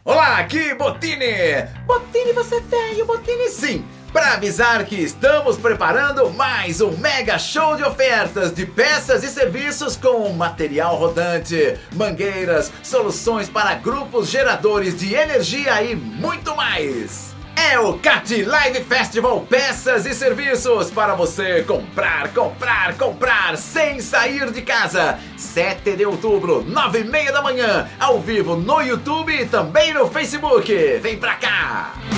Olá, aqui Botini! Botini, você é velho, Botini sim! Para avisar que estamos preparando mais um mega show de ofertas de peças e serviços com material rodante, mangueiras, soluções para grupos geradores de energia e muito mais! É o CAT Live Festival Peças e Serviços para você comprar sem sair de casa. 7 de outubro, 9h30 da manhã, ao vivo no YouTube e também no Facebook. Vem pra cá!